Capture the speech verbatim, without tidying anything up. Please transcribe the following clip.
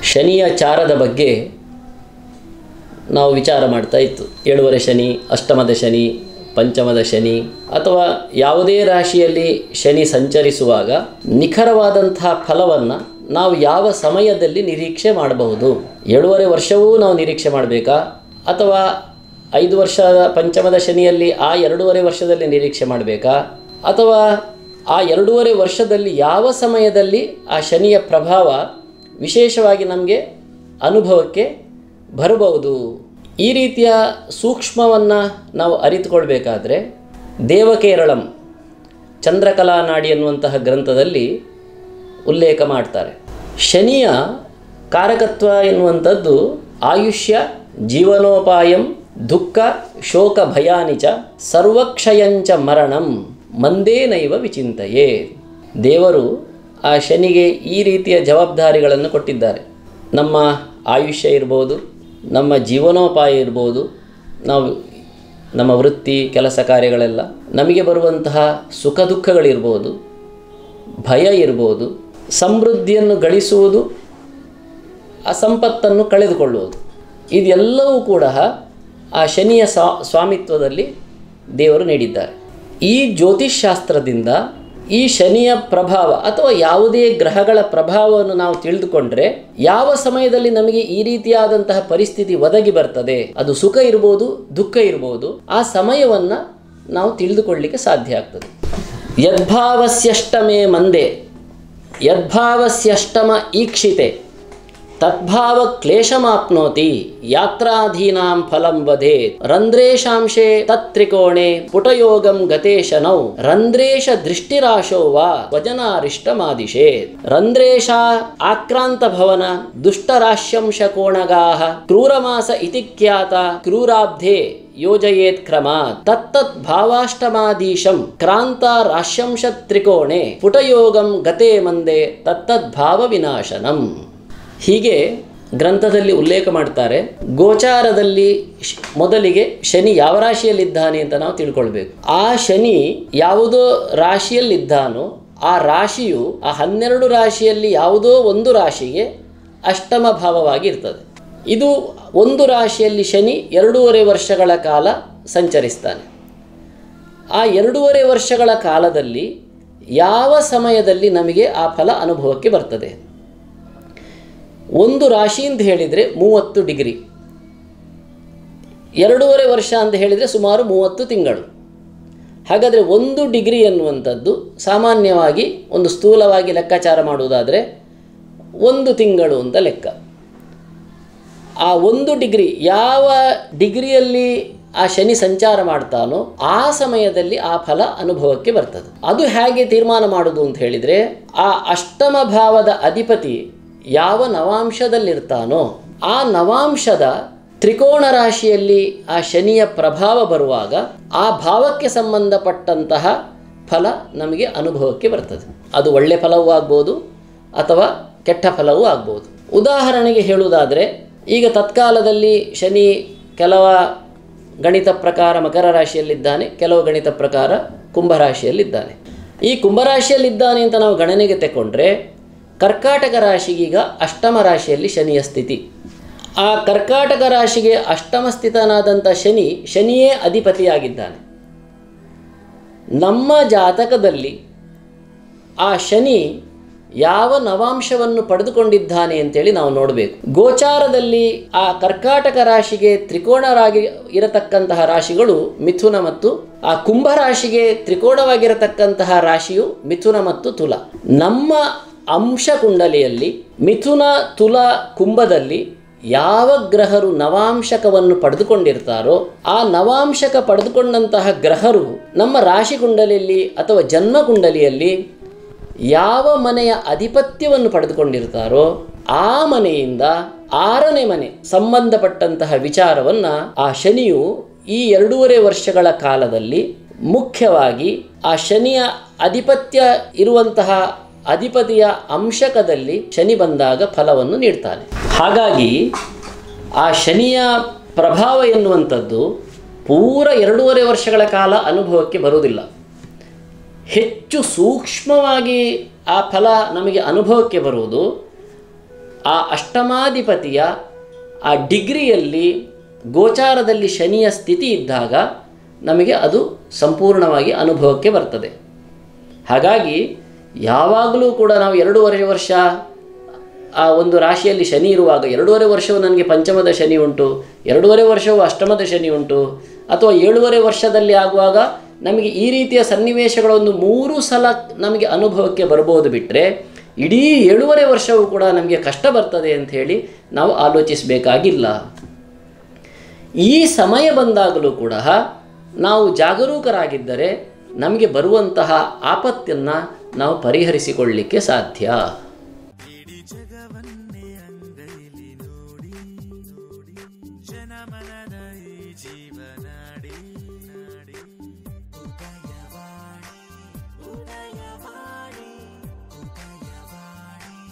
ಶನಿಯ ಚಾರದ ಬಗ್ಗೆ ನಾವು ವಿಚಾರ ಮಾಡ್ತಾ ಇತ್ತು. ಏಳುವರೆ ಶನಿ, ಅಷ್ಟಮದ ಶನಿ, ಪಂಚಮದ ಶನಿ ಅಥವಾ ಯಾವುದೇ ರಾಶಿಯಲ್ಲಿ ಶನಿ ಸಂಚರಿಸುವಾಗ ನಿಖರವಾದಂಥ ಫಲವನ್ನು ನಾವು ಯಾವ ಸಮಯದಲ್ಲಿ ನಿರೀಕ್ಷೆ ಮಾಡಬಹುದು? ಏಳುವರೆ ವರ್ಷವೂ ನಾವು ನಿರೀಕ್ಷೆ ಮಾಡಬೇಕಾ, ಅಥವಾ ಐದು ವರ್ಷದ ಪಂಚಮದ ಶನಿಯಲ್ಲಿ ಆ ಎರಡೂವರೆ ವರ್ಷದಲ್ಲಿ ನಿರೀಕ್ಷೆ ಮಾಡಬೇಕಾ, ಅಥವಾ ಆ ಎರಡೂವರೆ ವರ್ಷದಲ್ಲಿ ಯಾವ ಸಮಯದಲ್ಲಿ ಆ ಶನಿಯ ಪ್ರಭಾವ ವಿಶೇಷವಾಗಿ ನಮಗೆ ಅನುಭವಕ್ಕೆ ಬರಬಹುದು? ಈ ರೀತಿಯ ಸೂಕ್ಷ್ಮವನ್ನು ನಾವು ಅರಿತುಕೊಳ್ಬೇಕಾದ್ರೆ ದೇವಕೇರಳಂ ಚಂದ್ರಕಲಾ ನಾಡಿ ಎನ್ನುವಂತಹ ಗ್ರಂಥದಲ್ಲಿ ಉಲ್ಲೇಖ ಮಾಡ್ತಾರೆ. ಶನಿಯ ಕಾರಕತ್ವ ಎನ್ನುವಂಥದ್ದು ಆಯುಷ್ಯ, ಜೀವನೋಪಾಯಂ, ದುಃಖ, ಶೋಕ, ಭಯಾನಿಚ, ಸರ್ವಕ್ಷಯಂಚ ಮರಣಂ ಮಂದೇನೈವ ವಿಚಿಂತೆಯೇ. ದೇವರು ಆ ಶನಿಗೆ ಈ ರೀತಿಯ ಜವಾಬ್ದಾರಿಗಳನ್ನು ಕೊಟ್ಟಿದ್ದಾರೆ. ನಮ್ಮ ಆಯುಷ್ಯ ಇರ್ಬೋದು, ನಮ್ಮ ಜೀವನೋಪಾಯ ಇರ್ಬೋದು, ನಾವು ನಮ್ಮ ವೃತ್ತಿ ಕೆಲಸ ಕಾರ್ಯಗಳೆಲ್ಲ, ನಮಗೆ ಬರುವಂತಹ ಸುಖ ದುಃಖಗಳಿರ್ಬೋದು, ಭಯ ಇರ್ಬೋದು, ಸಮೃದ್ಧಿಯನ್ನು ಗಳಿಸುವುದು, ಆ ಸಂಪತ್ತನ್ನು ಕಳೆದುಕೊಳ್ಳುವುದು, ಇದೆಲ್ಲವೂ ಕೂಡ ಆ ಶನಿಯ ಸ್ವಾಮಿತ್ವದಲ್ಲಿ ದೇವರು ನೀಡಿದ್ದಾರೆ. ಈ ಜ್ಯೋತಿಷ್ಶಾಸ್ತ್ರದಿಂದ ಈ ಶನಿಯ ಪ್ರಭಾವ ಅಥವಾ ಯಾವುದೇ ಗ್ರಹಗಳ ಪ್ರಭಾವವನ್ನು ನಾವು ತಿಳಿದುಕೊಂಡ್ರೆ ಯಾವ ಸಮಯದಲ್ಲಿ ನಮಗೆ ಈ ರೀತಿಯಾದಂತಹ ಪರಿಸ್ಥಿತಿ ಒದಗಿ ಬರ್ತದೆ, ಅದು ಸುಖ ಇರ್ಬೋದು, ದುಃಖ ಇರ್ಬೋದು, ಆ ಸಮಯವನ್ನು ನಾವು ತಿಳಿದುಕೊಳ್ಳಲಿಕ್ಕೆ ಸಾಧ್ಯ ಆಗ್ತದೆ. ಯದ್ಭಾವಸ್ಯಷ್ಟಮೇ ಮಂದೆ ಯದ್ಭಾವಸ್ಯಷ್ಟಮ ಈಕ್ಷಿತೆ ತದ್ಭಾವ ಕ್ಲೇಶಮಾಪ್ನೋತಿ ಯಾತ್ರಾಧೀನಾಂ ಫಲಂ ವದೇತ್ ರಂಧ್ರೇಶಾಂಶೇ ತತ್ತ್ರಿಕೋಣೆ ಪುಟಯೋಗಂ ಗತೇಶನೌ ರಂಧ್ರೇಶ ದೃಷ್ಟಿರಾಶೋ ವಾ ವಜನಾರಿಷ್ಟಮಾದಿಶೇತ್. ರಂಧ್ರೇಶ ಆಕ್ರಾಂತ ಭವನ ದುಷ್ಟರಾಶ್ಯಂಶ ಕೋಣಗಾಹ ಕ್ರೂರಮಾಸ ಇತಿ ಖ್ಯಾತ ಕ್ರೂರಾಬ್ಧೆ ಯೋಜಯೇತ್ ಕ್ರಮಾತ್ ತತ್ತತ್ ಭಾವಾಷ್ಟಮಾದೀಶಂ ಕ್ರಾಂತ ರಾಶ್ಯಂಶ ತ್ರಿಕೋಣೆ ಪುಟಯೋಗಂ ಗತೆ ಮಂದೆ ತತ್ತದ್ ಭಾವ ವಿನಾಶನಂ. ಹೀಗೆ ಗ್ರಂಥದಲ್ಲಿ ಉಲ್ಲೇಖ ಮಾಡ್ತಾರೆ. ಗೋಚಾರದಲ್ಲಿ ಮೊದಲಿಗೆ ಶನಿ ಯಾವ ರಾಶಿಯಲ್ಲಿದ್ದಾನೆ ಅಂತ ನಾವು ತಿಳ್ಕೊಳ್ಬೇಕು. ಆ ಶನಿ ಯಾವುದೋ ರಾಶಿಯಲ್ಲಿದ್ದಾನೋ ಆ ರಾಶಿಯು ಆ ಹನ್ನೆರಡು ರಾಶಿಯಲ್ಲಿ ಯಾವುದೋ ಒಂದು ರಾಶಿಗೆ ಅಷ್ಟಮ ಭಾವವಾಗಿ ಇರ್ತದೆ. ಇದು ಒಂದು ರಾಶಿಯಲ್ಲಿ ಶನಿ ಎರಡೂವರೆ ವರ್ಷಗಳ ಕಾಲ ಸಂಚರಿಸ್ತಾನೆ. ಆ ಎರಡೂವರೆ ವರ್ಷಗಳ ಕಾಲದಲ್ಲಿ ಯಾವ ಸಮಯದಲ್ಲಿ ನಮಗೆ ಆ ಫಲ ಅನುಭವಕ್ಕೆ ಬರ್ತದೆ? ಒಂದು ರಾಶಿ ಅಂತ ಹೇಳಿದರೆ ಮೂವತ್ತು ಡಿಗ್ರಿ, ಎರಡೂವರೆ ವರ್ಷ ಅಂತ ಹೇಳಿದರೆ ಸುಮಾರು ಮೂವತ್ತು ತಿಂಗಳು. ಹಾಗಾದರೆ ಒಂದು ಡಿಗ್ರಿ ಎನ್ನುವಂಥದ್ದು ಸಾಮಾನ್ಯವಾಗಿ ಒಂದು ಸ್ಥೂಲವಾಗಿ ಲೆಕ್ಕಾಚಾರ ಮಾಡುವುದಾದರೆ ಒಂದು ತಿಂಗಳು ಅಂತ ಲೆಕ್ಕ. ಆ ಒಂದು ಡಿಗ್ರಿ ಯಾವ ಡಿಗ್ರಿಯಲ್ಲಿ ಆ ಶನಿ ಸಂಚಾರ ಮಾಡ್ತಾನೋ ಆ ಸಮಯದಲ್ಲಿ ಆ ಫಲ ಅನುಭವಕ್ಕೆ ಬರ್ತದೆ. ಅದು ಹೇಗೆ ತೀರ್ಮಾನ ಮಾಡೋದು ಅಂತ ಹೇಳಿದರೆ, ಆ ಅಷ್ಟಮ ಭಾವದ ಅಧಿಪತಿ ಯಾವ ನವಾಂಶದಲ್ಲಿರ್ತಾನೋ ಆ ನವಾಂಶದ ತ್ರಿಕೋಣ ರಾಶಿಯಲ್ಲಿ ಆ ಶನಿಯ ಪ್ರಭಾವ ಬರುವಾಗ ಆ ಭಾವಕ್ಕೆ ಸಂಬಂಧಪಟ್ಟಂತಹ ಫಲ ನಮಗೆ ಅನುಭವಕ್ಕೆ ಬರ್ತದೆ. ಅದು ಒಳ್ಳೆ ಫಲವೂ ಆಗ್ಬೋದು ಅಥವಾ ಕೆಟ್ಟ ಫಲವೂ ಆಗ್ಬೋದು. ಉದಾಹರಣೆಗೆ ಹೇಳುವುದಾದರೆ, ಈಗ ತತ್ಕಾಲದಲ್ಲಿ ಶನಿ ಕೆಲವ ಗಣಿತ ಪ್ರಕಾರ ಮಕರ ರಾಶಿಯಲ್ಲಿದ್ದಾನೆ, ಕೆಲವು ಗಣಿತ ಪ್ರಕಾರ ಕುಂಭರಾಶಿಯಲ್ಲಿದ್ದಾನೆ. ಈ ಕುಂಭರಾಶಿಯಲ್ಲಿದ್ದಾನೆ ಅಂತ ನಾವು ಗಣನೆಗೆ ತಗೊಂಡ್ರೆ ಕರ್ಕಾಟಕ ರಾಶಿಗೀಗ ಅಷ್ಟಮ ರಾಶಿಯಲ್ಲಿ ಶನಿಯ ಸ್ಥಿತಿ. ಆ ಕರ್ಕಾಟಕ ರಾಶಿಗೆ ಅಷ್ಟಮ ಸ್ಥಿತನಾದಂಥ ಶನಿ ಶನಿಯೇ ಅಧಿಪತಿಯಾಗಿದ್ದಾನೆ. ನಮ್ಮ ಜಾತಕದಲ್ಲಿ ಆ ಶನಿ ಯಾವ ನವಾಂಶವನ್ನು ಪಡೆದುಕೊಂಡಿದ್ದಾನೆ ಅಂತೇಳಿ ನಾವು ನೋಡಬೇಕು. ಗೋಚಾರದಲ್ಲಿ ಆ ಕರ್ಕಾಟಕ ರಾಶಿಗೆ ತ್ರಿಕೋಣರಾಗಿ ಇರತಕ್ಕಂತಹ ರಾಶಿಗಳು ಮಿಥುನ ಮತ್ತು ಆ ಕುಂಭ ರಾಶಿಗೆ ತ್ರಿಕೋಣವಾಗಿರತಕ್ಕಂತಹ ರಾಶಿಯು ಮಿಥುನ ಮತ್ತು ತುಲ. ನಮ್ಮ ಅಂಶ ಕುಂಡಲಿಯಲ್ಲಿ ಮಿಥುನ, ತುಲ, ಕುಂಭದಲ್ಲಿ ಯಾವ ಗ್ರಹರು ನವಾಂಶಕವನ್ನು ಪಡೆದುಕೊಂಡಿರ್ತಾರೋ ಆ ನವಾಂಶಕ ಪಡೆದುಕೊಂಡಂತಹ ಗ್ರಹರು ನಮ್ಮ ರಾಶಿ ಕುಂಡಲಿಯಲ್ಲಿ ಅಥವಾ ಜನ್ಮ ಕುಂಡಲಿಯಲ್ಲಿ ಯಾವ ಮನೆಯ ಅಧಿಪತ್ಯವನ್ನು ಪಡೆದುಕೊಂಡಿರ್ತಾರೋ ಆ ಮನೆಯಿಂದ ಆರನೇ ಮನೆ ಸಂಬಂಧಪಟ್ಟಂತಹ ವಿಚಾರವನ್ನು ಆ ಶನಿಯು ಈ ಎರಡೂವರೆ ವರ್ಷಗಳ ಕಾಲದಲ್ಲಿ ಮುಖ್ಯವಾಗಿ ಆ ಶನಿಯ ಅಧಿಪತ್ಯ ಇರುವಂತಹ ಅಧಿಪತಿಯ ಅಂಶಕದಲ್ಲಿ ಶನಿ ಬಂದಾಗ ಫಲವನ್ನು ನೀಡ್ತಾನೆ. ಹಾಗಾಗಿ ಆ ಶನಿಯ ಪ್ರಭಾವ ಎನ್ನುವಂಥದ್ದು ಪೂರ ಎರಡೂವರೆ ವರ್ಷಗಳ ಕಾಲ ಅನುಭವಕ್ಕೆ ಬರುವುದಿಲ್ಲ. ಹೆಚ್ಚು ಸೂಕ್ಷ್ಮವಾಗಿ ಆ ಫಲ ನಮಗೆ ಅನುಭವಕ್ಕೆ ಬರುವುದು ಆ ಅಷ್ಟಮಾಧಿಪತಿಯ ಆ ಡಿಗ್ರಿಯಲ್ಲಿ ಗೋಚಾರದಲ್ಲಿ ಶನಿಯ ಸ್ಥಿತಿ ಇದ್ದಾಗ ನಮಗೆ ಅದು ಸಂಪೂರ್ಣವಾಗಿ ಅನುಭವಕ್ಕೆ ಬರ್ತದೆ. ಹಾಗಾಗಿ ಯಾವಾಗಲೂ ಕೂಡ ನಾವು ಎರಡೂವರೆ ವರ್ಷ ಆ ಒಂದು ರಾಶಿಯಲ್ಲಿ ಶನಿ ಇರುವಾಗ, ಎರಡೂವರೆ ವರ್ಷವು ನನಗೆ ಪಂಚಮದ ಶನಿ ಉಂಟು, ಎರಡೂವರೆ ವರ್ಷವು ಅಷ್ಟಮದ ಶನಿ ಉಂಟು, ಅಥವಾ ಏಳುವರೆ ವರ್ಷದಲ್ಲಿ ಆಗುವಾಗ ನಮಗೆ ಈ ರೀತಿಯ ಸನ್ನಿವೇಶಗಳೊಂದು ಮೂರು ಸಲ ನಮಗೆ ಅನುಭವಕ್ಕೆ ಬರ್ಬೋದು ಬಿಟ್ಟರೆ ಇಡೀ ಏಳುವರೆ ವರ್ಷವೂ ಕೂಡ ನಮಗೆ ಕಷ್ಟ ಬರ್ತದೆ ಅಂತ ಹೇಳಿ ನಾವು ಆಲೋಚಿಸಬೇಕಾಗಿಲ್ಲ. ಈ ಸಮಯ ಬಂದಾಗಲೂ ಕೂಡ ನಾವು ಜಾಗರೂಕರಾಗಿದ್ದರೆ ನಮಗೆ ಬರುವಂತಹ ಆಪತ್ತನ್ನು ನಾವು ಪರಿಹರಿಸಿಕೊಳ್ಳಲಿಕ್ಕೆ ಸಾಧ್ಯ. ಜನ ಮನದ ಈ ಜೀವನಾಡಿ